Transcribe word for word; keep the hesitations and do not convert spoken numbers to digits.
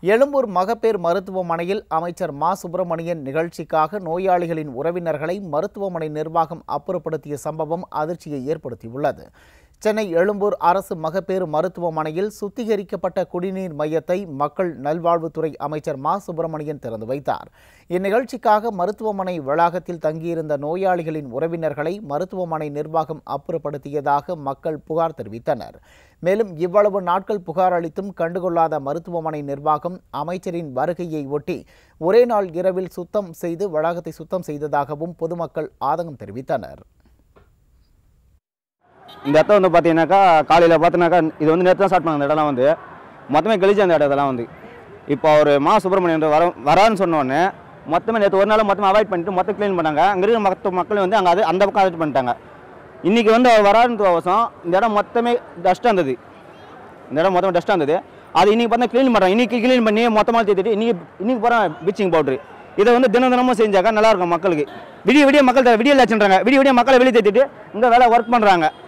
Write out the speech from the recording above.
எழும்பூர் மகப்பேறு மருத்துவமனையில் அமைச்சர் மா சுப்பிரமணியன் நிகழ்ச்சிக்காக நோயாளிகளின் உறவினர்களை மருத்துவமனை நிர்வாகம் அப்புறப்படுத்திய சம்பவம் அதிர்ச்சியை ஏற்படுத்தியுள்ளது. சென்னை எழும்பூர் அரசு மகப்பேறு மருத்துவமனையில் சுத்திகரிக்கப்பட்ட குடிநீர் மையத்தை மக்கள் நல்வாழ்வுத்துறை அமைச்சர் மா சுப்பிரமணியன் திறந்து வைத்தார். இந்நிகழ்ச்சிக்காக மருத்துவமனை வளாகத்தில் தங்கியிருந்த நோயாளிகளின் உறவினர்களை மருத்துவமனை நிர்வாகம் அப்புறப்படுத்தியதாக மக்கள் புகார் தெரிவித்தனர். மேலும் இவ்வளவு நாட்கள் புகார் அளித்தும் கண்டுகொள்ளாத மருத்துவமனை நிர்வாகம் அமைச்சரின் வருகையை ஒட்டி ஒரே நாள் இரவில் சுத்தம் செய்து வளாகத்தை சுத்தம் செய்ததாகவும் பொதுமக்கள் ஆதங்கம் தெரிவித்தனர். இந்த இடத்த வந்து பார்த்தீங்கன்னாக்கா காலையில் பார்த்தீங்கன்னாக்கா இது வந்து நேற்று தான் ஸ்டார்ட் பண்ணாங்க. அந்த இடம்லாம் வந்து மொத்தமே கழிச்சு அந்த இடத்தெல்லாம் வந்து இப்போ ஒரு மா சுப்பிரமணியன் வர வரான்னு சொன்னோடனே மொத்தமே நேற்று ஒரு நாள் மொத்தமாக அவாய்ட் பண்ணிட்டு மொத்தம் க்ளீன் பண்ணாங்க. அங்கே இருக்கிற மற்ற மக்கள் வந்து அங்கே அது அந்த பக்கம் அவாய்ட் பண்ணிட்டாங்க. இன்றைக்கி வந்து அவர் வரான்னு அவசரம் இந்த இடம் மொத்தமே டஸ்ட்டாக இருந்தது. இந்த இடம் மொத்தமாக டஸ்ட்டாக இருந்தது. அது இன்றைக்கி பார்த்தா க்ளீன் பண்ணுறாங்க. இன்றைக்கி க்ளீன் பண்ணி மொத்தமாக தேத்திட்டு இன்றைக்கி இன்றைக்கி போகிறேன் ப்ளீச்சிங் பவுட்ரு. இதை வந்து தினம் தினமும் செஞ்சாக்கா நல்லாயிருக்கும் மக்களுக்கு. விடிய விடிய மக்கள் விடிய லட்சன்றாங்க. விடிய விடிய மக்களை வெளியே தேத்திட்டு இங்கே வேலை ஒர்க் பண்ணுறாங்க.